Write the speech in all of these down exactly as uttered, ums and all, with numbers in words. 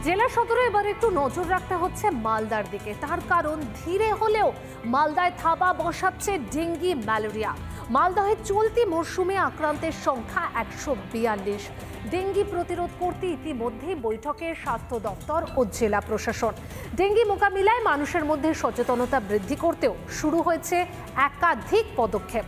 জেলা সদরে এবার একটু নজর রাখতে হচ্ছে মালদার দিকে। তার কারণ ধীরে হলেও মালদায় থাবা বসাচ্ছে ডেঙ্গি ম্যালেরিয়া। মালদহে চলতি মরশুমে আক্রান্তের সংখ্যা একশো বিয়াল্লিশ। ডেঙ্গি প্রতিরোধ করতে ইতিমধ্যেই বৈঠকে স্বাস্থ্য দপ্তর ও জেলা প্রশাসন। ডেঙ্গি মোকাবিলায় মানুষের মধ্যে সচেতনতা বৃদ্ধি করতেও শুরু হয়েছে একাধিক পদক্ষেপ।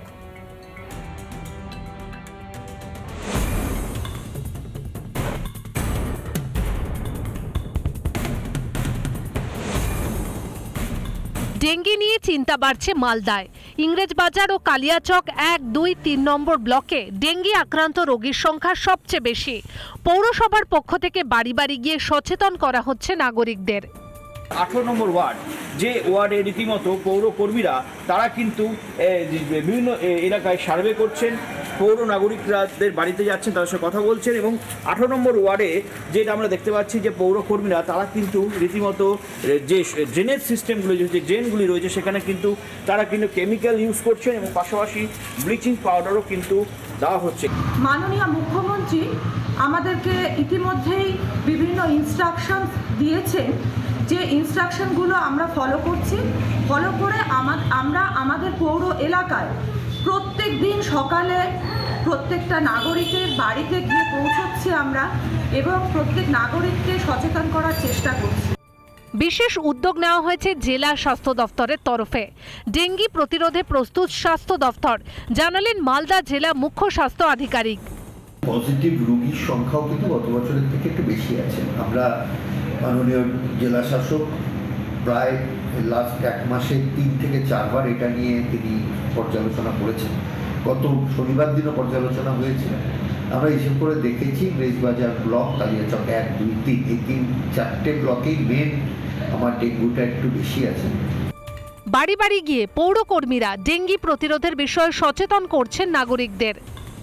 ডেঙ্গি নিয়ে চিন্তা বাড়ছে মালদায়। ইংরেজবাজার ও কালিয়াচক এক দুই তিন নম্বর ব্লকে ডেঙ্গি আক্রান্ত রোগীর সংখ্যা সবচেয়ে বেশি। পৌরসভার পক্ষ থেকে বাড়ি বাড়ি গিয়ে সচেতন করা হচ্ছে নাগরিকদের। আঠারো নম্বর ওয়ার্ড, যে ওয়ার্ডে রীতিমতো পৌর কর্মীরা তারা কিন্তু বিভিন্ন এলাকায় সার্ভে করছেন, পৌর নাগরিকদের বাড়িতে যাচ্ছেন, তাদের সাথে কথা বলছেন। এবং আঠারো নম্বর ওয়ার্ডে যেটা আমরা দেখতে পাচ্ছি যে পৌর কর্মীরা তারা কিন্তু রীতিমতো যে ড্রেনেজ সিস্টেমগুলো, যে ড্রেনগুলি রয়েছে সেখানে কিন্তু তারা কিন্তু কেমিক্যাল ইউজ করছেন এবং পাশাপাশি ব্লিচিং পাউডারও কিন্তু দেওয়া হচ্ছে। মাননীয় মুখ্যমন্ত্রী আমাদেরকে ইতিমধ্যেই বিভিন্ন ইনস্ট্রাকশন দিয়েছেন, যে ইনস্ট্রাকশনগুলো আমরা ফলো করছি। ফলো করে আমরা আমাদের পৌর এলাকায় প্রত্যেক দিন সকালে প্রত্যেকটা নাগরিকের বাড়িতে গিয়ে পৌঁছচ্ছি আমরা এবং প্রত্যেক নাগরিককে সচেতন করার চেষ্টা করছি। বিশেষ উদ্যোগ নেওয়া হয়েছে জেলা স্বাস্থ্য দপ্তরের তরফে। ডেঙ্গি প্রতিরোধে প্রস্তুত স্বাস্থ্য দপ্তর, জানালেন মালদা জেলা মুখ্য স্বাস্থ্য আধিকারিক। পজিটিভ রোগীর সংখ্যাও কিন্তু গত বছরের থেকে একটু বেশি আছে। আমরা মাননীয় জেলা শাসক প্রায় লাস্ট এক মাসে তিন থেকে চারবার এটা নিয়ে তিনি পর্যালোচনা করেছেন। গত শনিবার দিনও পর্যালোচনা হয়েছিল। আমরা হিসেব করে দেখেছি ইংরেজবাজার ব্লক, কালিয়াচক এক দুই তিন, এই তিন চারটে ব্লকেই মেন আমার ডেঙ্গুটা একটু বেশি আছে। বাড়ি বাড়ি গিয়ে পৌরকর্মীরা ডেঙ্গি প্রতিরোধের বিষয়ে সচেতন করছেন নাগরিকদের।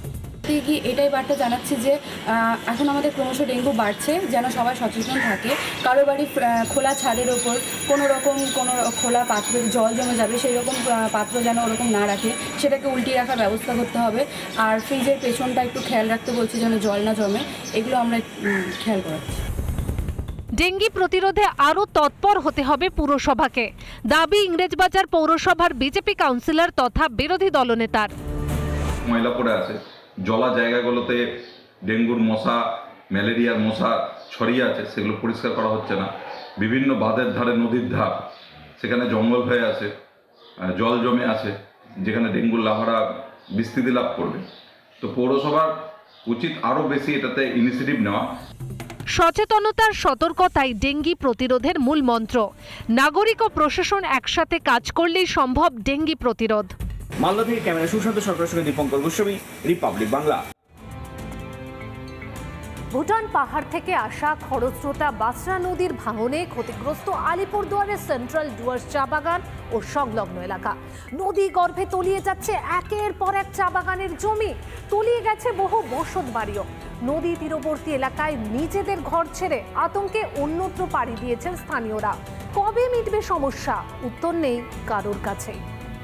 কি এটাই বার্তা জানাচ্ছি যে এখন আমাদের ক্রমশ ডেঙ্গু বাড়ছে, যেন সবাই সচেতন থাকে। কারো বাড়ি খোলা ছাদের ওপর কোনো রকম কোনো খোলা পাত্রে জল জমে যাবে সেই রকম পাত্র যেন ওরকম না রাখে, সেটাকে উল্টিয়ে রাখার ব্যবস্থা করতে হবে। আর ফ্রিজের পেছনটা একটু খেয়াল রাখতে বলছি যেন জল না জমে, এগুলো আমরা খেয়াল করাচ্ছি। ডেঙ্গি প্রতিরোধে আরও তৎপর হতে হবে পুরসভাকে, দাবি ইংরেজবাজার পৌরসভার বিজেপি কাউন্সিলর তথা বিরোধী দলনেতার। ময়লা পড়ে আছে, জলা জায়গাগুলোতে ডেঙ্গুর মশা, ম্যালেরিয়ার মশা ছড়িয়ে আছে, সেগুলো পরিষ্কার করা হচ্ছে না। বিভিন্ন বাঁধের ধারে, নদীর ধার, সেখানে জঙ্গল হয়ে আছে, জল জমে আছে, যেখানে ডেঙ্গুর লার্ভারা বিস্তৃতি লাভ করবে। তো পৌরসভার উচিত আরও বেশি এটাতে ইনিশিয়েটিভ নেওয়া। সচেতনতার সতর্কতাই ডেঙ্গি প্রতিরোধের মূল মন্ত্র। নাগরিক ও প্রশাসন একসাথে কাজ করলেই সম্ভব ডেঙ্গি প্রতিরোধ। মালদা থেকে ক্যামেরা সুশান্ত সরকারের সঙ্গে দীপঙ্কর গোস্বামী, রিপাবলিক বাংলা। ভুটান পাহাড় থেকে আসা খরস্রোতা বাসরা নদীর ভাঙনে ক্ষতিগ্রস্ত আলিপুরদুয়ারের সেন্ট্রাল ডুয়ার্স চা বাগান ও সংলগ্ন এলাকা। নদী গর্ভে তলিয়ে যাচ্ছে একের পর এক চা বাগানের জমি, তলিয়ে গেছে বহু বসত বাড়িও। নদী তীরবর্তী এলাকায় নিজেদের ঘর ছেড়ে আতঙ্কে অন্যত্র পাড়ি দিয়েছেন স্থানীয়রা। কবে মিটবে সমস্যা? উত্তর নেই কারোর কাছে।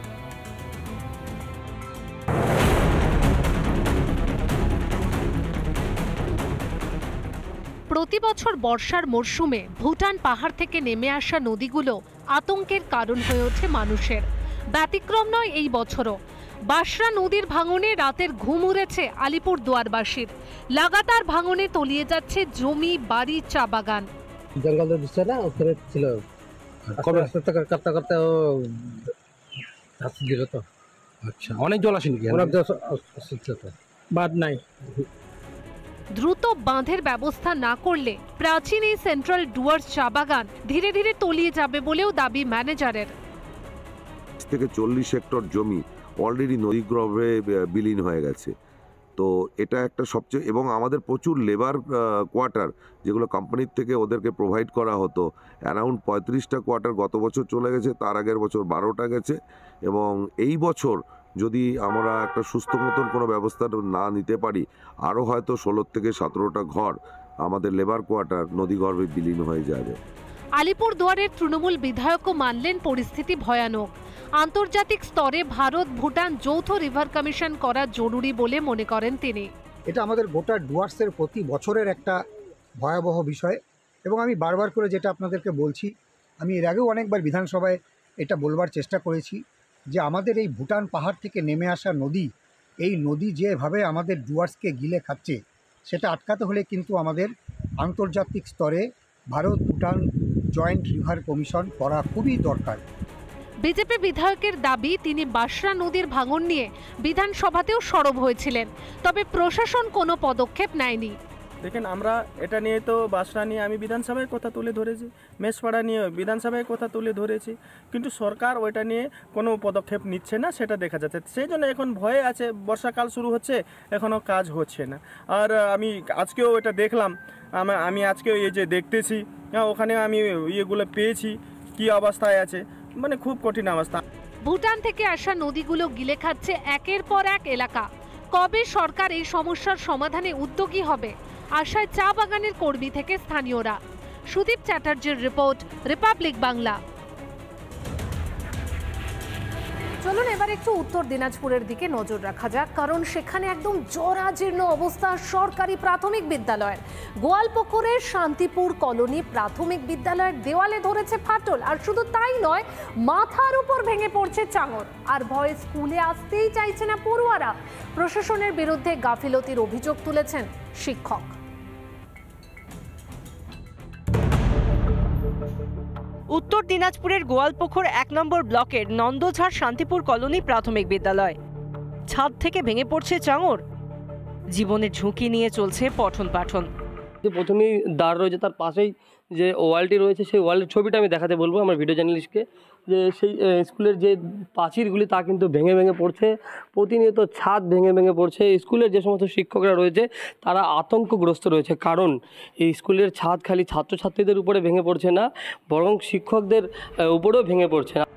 প্রতি বছর বর্ষার মরশুমে ভুটান পাহাড় থেকে নেমে আসা নদীগুলো আতঙ্কের কারণ হয়ে ওঠে মানুষের। ব্যতিক্রম নয় এই বছরও। বাসরা নদীর ভাঙনে রাতের ঘুম উড়েছে আলিপুরদুয়ারবাসীর। লাগাতার ভাঙনে তলিয়ে যাচ্ছে জমি, বাড়ি, চা বাগান। জঙ্গলের দৃশ্য না ওখানে ছিল, করতে করতে ও হাসি দিল তো। আচ্ছা, অনেক জল আসেনি, অনেক জল আসছে তো, বাদ নাই। দ্রুত বাঁধের ব্যবস্থা না করলে প্রাচীন এই সেন্ট্রাল ডুয়ার্স চা বাগান ধীরে ধীরে তলিয়ে যাবে বলেও দাবি ম্যানেজারের। থেকে চল্লিশ হেক্টর জমি অলরেডি নদীগর্ভে বিলীন হয়ে গেছে। তো এটা একটা সবচেয়ে, এবং আমাদের প্রচুর লেবার কোয়ার্টার যেগুলো কোম্পানির থেকে ওদেরকে প্রোভাইড করা হতো, অ্যারাউন্ড পঁয়ত্রিশটা কোয়ার্টার গত বছর চলে গেছে, তার আগের বছর বারোটা গেছে। এবং এই বছর যদি আমরা একটা সুস্থ মতন কোনো ব্যবস্থা না নিতে পারি, আরও হয়তো ষোলো থেকে সতেরোটা ঘর আমাদের লেবার কোয়ার্টার নদীগর্ভে বিলীন হয়ে যাবে। আলিপুরদুয়ারের তৃণমূল বিধায়কও মানলেন পরিস্থিতি ভয়ানক। আন্তর্জাতিক স্তরে ভারত ভুটান যৌথ রিভার কমিশন করা জরুরি বলে মনে করেন তিনি। এটা আমাদের গোটা ডুয়ার্সের প্রতি বছরের একটা ভয়াবহ বিষয়। এবং আমি বারবার করে যেটা আপনাদেরকে বলছি, আমি এর আগেও অনেকবার বিধানসভায় এটা বলবার চেষ্টা করেছি যে আমাদের এই ভুটান পাহাড় থেকে নেমে আসা নদী, এই নদী যেভাবে আমাদের ডুয়ার্সকে গিলে খাচ্ছে, সেটা আটকাতে হলে কিন্তু আমাদের আন্তর্জাতিক স্তরে Bharat Bhutan joint river commission করা খুবই দরকার। বিজেপি বিধায়কের দাবি, তিনি বাসরা নদীর ভাঙন নিয়ে বিধানসভাতেও সরব হয়েছিলেন, তবে প্রশাসন কোনো পদক্ষেপ নেয়নি। দেখেন, আমরা এটা নিয়ে তো বাসরা নিয়ে আমি বিধানসভায় কথা তুলে ধরেছি, মেষপাড়া নিয়ে বিধানসভায় কথা তুলে ধরেছি, কিন্তু সরকার ওইটা নিয়ে কোনো পদক্ষেপ নিচ্ছে না, সেটা দেখা যাচ্ছে। সেই জন্য এখন ভয়ে আছে, বর্ষাকাল শুরু হচ্ছে, এখনও কাজ হচ্ছে না। আর আমি আজকেও এটা দেখলাম, আমি আজকেও এই যে দেখতেছি, ওখানে আমি ইয়েগুলো পেয়েছি, কি অবস্থায় আছে, মানে খুব কঠিন অবস্থা। ভুটান থেকে আসা নদীগুলো গিলে খাচ্ছে একের পর এক এলাকা। কবে সরকার এই সমস্যার সমাধানে উদ্যোগী হবে, আশায় চা বাগানের কর্মী থেকে স্থানীয়রা। সুদীপ চ্যাটার্জির রিপোর্ট, রিপাবলিক বাংলা। চলুন এবার একটু উত্তর দিনাজপুরের দিকে নজর রাখা যাক, কারণ সেখানে একদম জরাজীর্ণ অবস্থা সরকারি প্রাথমিক বিদ্যালয়ের। গোয়ালপুকুরের শান্তিপুর কলোনি প্রাথমিক বিদ্যালয়ের দেওয়ালে ধরেছে ফাটল, আর শুধু তাই নয়, মাথার উপর ভেঙে পড়ছে চাঙর, আর ভয়ে স্কুলে আসতেই চাইছে না পড়ুয়ারা। প্রশাসনের বিরুদ্ধে গাফিলতির অভিযোগ তুলেছেন শিক্ষক। উত্তর দিনাজপুরের গোয়ালপুকুর এক নম্বর ব্লকের নন্দঝাড় শান্তিপুর কলোনি প্রাথমিক বিদ্যালয়। ছাদ থেকে ভেঙে পড়ছে চাঙর, জীবনের ঝুঁকি নিয়ে চলছে পঠন পাঠন। প্রথমেই দ্বার রয়েছে, তার পাশেই যে ওয়ালটি রয়েছে, সেই ওয়ালের ছবিটা আমি দেখাতে বলবো আমার ভিডিও জার্নালিস্টকে, যে সেই স্কুলের যে প্রাচীরগুলি তা কিন্তু ভেঙে ভেঙে পড়ছে, প্রতিনিয়ত ছাদ ভেঙে ভেঙে পড়ছে। স্কুলের যে সমস্ত শিক্ষকরা রয়েছে তারা আতঙ্কগ্রস্ত রয়েছে, কারণ এই স্কুলের ছাদ খালি ছাত্রছাত্রীদের উপরে ভেঙে পড়ছে না, বরং শিক্ষকদের উপরেও ভেঙে পড়ছে না।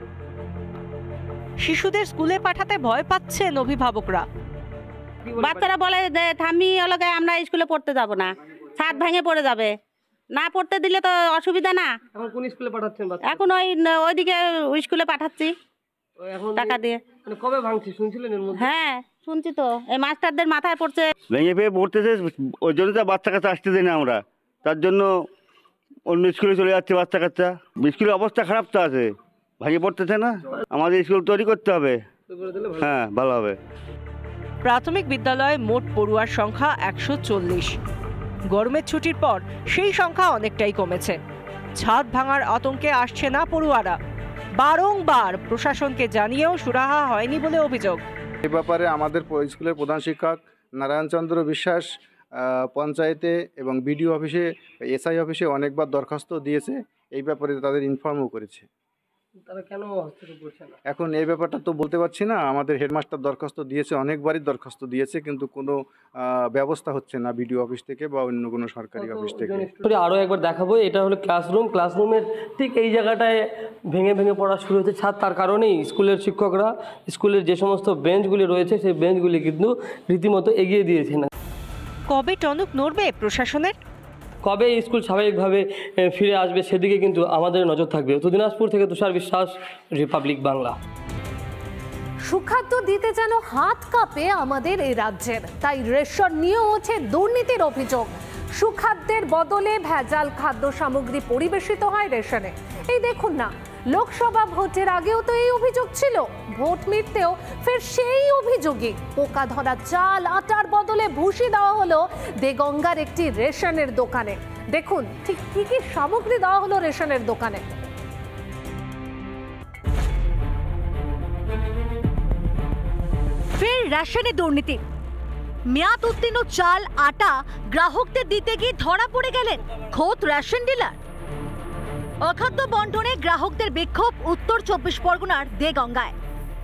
শিশুদের স্কুলে পাঠাতে ভয় পাচ্ছেন অভিভাবকরা। বাচ্চারা বলে থামি ওলাকে আমরা স্কুলে পড়তে যাব না, ছাদ ভেঙে পড়ে যাবে, না পড়তে দিলে তো অসুবিধা না। এখন কোন স্কুলে পাঠাচ্ছেন? এখন ওই ওইদিকে স্কুলে পাঠাচ্ছি টাকা দিয়ে। মানে কবে ভাঙছি শুনছিলেন এর মধ্যে? হ্যাঁ শুনছি তো, এই মাস্টারদের মাথায় পড়ছে, ভেঙে ফেয়ে পড়তেছে, ওই জন্য তো বাচ্চা কাচ্চা আসতে দেয় না আমরা, তার জন্য অন্য স্কুলে চলে যাচ্ছে বাচ্চা কাচ্চা। স্কুলের অবস্থা খারাপ তো আছে, ভেঙে পড়তেছে না, আমাদের স্কুল তৈরি করতে হবে, হ্যাঁ ভালো হবে। প্রাথমিক বিদ্যালয়ে মোট পড়ুয়ার সংখ্যা একশো চল্লিশ। গরমের ছুটির পর সেই সংখ্যা অনেকটাই কমেছে। ছাদ ভাঙার আতঙ্কে আসছে না পড়ুয়ারা। বারংবার প্রশাসনকে জানিয়েও সুরাহা হয়নি বলে অভিযোগ। এই ব্যাপারে আমাদের স্কুলের প্রধান শিক্ষক নারায়ণচন্দ্র বিশ্বাস পঞ্চায়েতে এবং বিডিও অফিসে, এসআই অফিসে অনেকবার দরখাস্ত দিয়েছে, এই ব্যাপারে তাদের ইনফর্মও করেছে। তারা কেন হস্তক্ষেপ করছে না? এখন এই ব্যাপারটা তো বলতে পারছি না, আমাদের হেডমাস্টার দরখাস্ত দিয়েছে, অনেকবারই দরখাস্ত দিয়েছে, কিন্তু কোনো ব্যবস্থা হচ্ছে না বিডিও অফিস থেকে বা অন্য কোনো সরকারি অফিস থেকে। আরও একবার দেখাবো, এটা হলো ক্লাসরুম, ক্লাসরুমের ঠিক এই জায়গাটায় ভেঙে ভেঙে পড়া শুরু হয়েছে ছাদ। তার কারণেই স্কুলের শিক্ষকরা স্কুলের যে সমস্ত বেঞ্চগুলি রয়েছে সেই বেঞ্চগুলি কিন্তু রীতিমতো এগিয়ে দিয়েছে না। কবে টনক নড়বে প্রশাসনের? কবে স্কুল স্বাভাবিকভাবে ফিরে আসবে সেদিকে কিন্তু আমাদের নজর থাকবে। উত্তর দিনাজপুর থেকে তুষার বিশ্বাস, রিপাবলিক বাংলা। সুখাদ্য দিতে যেন হাত কাঁপে আমাদের এই রাজ্যের, তাই রেশন নিয়েও হচ্ছে দুর্নীতির অভিযোগ। সুখাদ্যের বদলে ভেজাল খাদ্য সামগ্রী পরিবেশিত হয় রেশনে। এই দেখুন না, লোকসভা ভোটের আগেও তো এই অভিযোগ ছিল, ভোট মিটতেও ফের সেই অভিযোগই। পোকা ধরা চাল আটার বদলে ভুসি দেওয়া হলো দেগঙ্গার একটি রেশনের দোকানে। দেখুন ঠিক কি কি সামগ্রী দেওয়া হলো রেশনের দোকানে। ফের রেশনে দুর্নীতি। মেয়াদ উত্তীর্ণ চাল আটা গ্রাহকদের দিতে গিয়ে ধরা পড়ে গেলেন খোদ রেশন ডিলার। অখাদ্য বন্টনে গ্রাহকদের বিক্ষোভ উত্তর চব্বিশ পরগনার দেগঙ্গায়।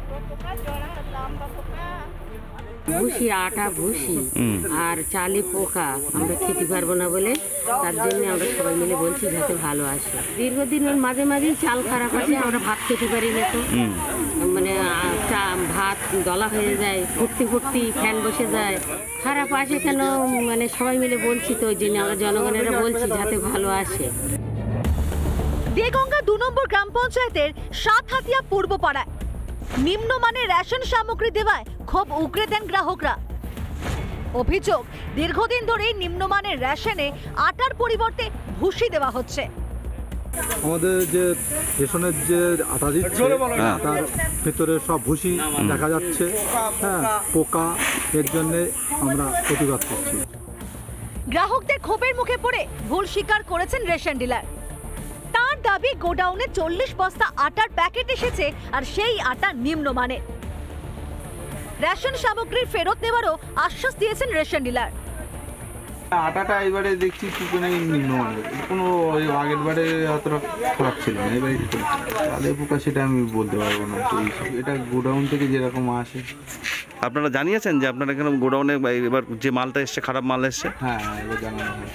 ভুসি আটা ভুসি আর চালে পোকা আমরা খেতে পারবো না বলে তার জন্য আমরা সবাই মিলে বলছি যাতে ভালো আসে। দীর্ঘদিন ওর মাঝে মাঝেই চাল খারাপ আছে, আমরা ভাত খেতে পারি না, তো মানে ভাত দলা হয়ে যায়, ফুটতে ফুটতে ফ্যান বসে যায়, খারাপ আসে কেন, মানে সবাই মিলে বলছি, তো ওই জন্য আমরা জনগণেরা বলছি যাতে ভালো আসে। দেগঙ্গা দু নম্বর গ্রাম পঞ্চায়েতের সাতহাতিয়া পূর্ব পাড়ায় নিম্নমানের রেশন সামগ্রী দেওয়ায় ক্ষোভ উগরে দেন গ্রাহকরা। অভিযোগ, দীর্ঘদিন ধরেই নিম্নমানের রেশনে আটার পরিবর্তে ভুসি দেওয়া হচ্ছে। আমাদের যে রেশনের যে আটা দিচ্ছে তার ভিতরে সব ভুসি দেখা যাচ্ছে, হ্যাঁ, পোকা, এর জন্য আমরা প্রতিবাদ করছি। গ্রাহকদের ক্ষোভের মুখে পড়ে ভুল স্বীকার করেছেন রেশন ডিলার। তার দাবি, গোডাউনে চল্লিশ বস্তা আটার প্যাকেট এসেছে আর সেই আটা নিম্নমানের। রেশন সামগ্রীর ফেরত নেওয়ারও আশ্বাস দিয়েছেন রেশন ডিলার। আটাটা এবারে দেখছি কি নাকি নিম্নমানের, কোনো আগের বারে অতটা খারাপ ছিল না, এবারে তাদের পোকা সেটা আমি বলতে পারবো না। এটা গোডাউন থেকে যেরকম আসে। আপনারা জানিয়েছেন যে আপনারা এখানে গোডাউনে এবার যে মালটা এসছে খারাপ মাল এসছে? হ্যাঁ, এবার জানানো হয়।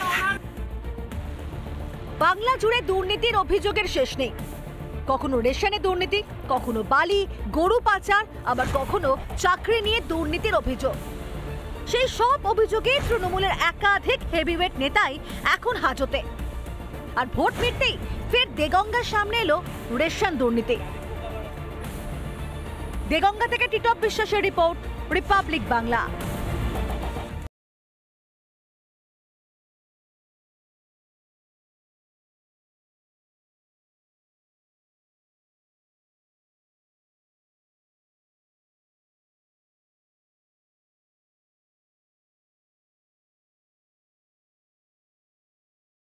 বাংলা জুড়ে দুর্নীতির অভিযোগের শেষ নেই। কখনো রেশনে দুর্নীতি, কখনো বালি, গরু পাচার, আবার কখনো চাকরি নিয়ে দুর্নীতির অভিযোগ। সেই সব অভিযোগে তৃণমূলের একাধিক হেভিওয়েট নেতাই এখন হাজতে। আর ভোট মিটতেই ফের দেগঙ্গার সামনে এলো রেশন দুর্নীতি। দেগঙ্গা থেকে টিটপ বিশ্বাসের রিপোর্ট, রিপাবলিক বাংলা।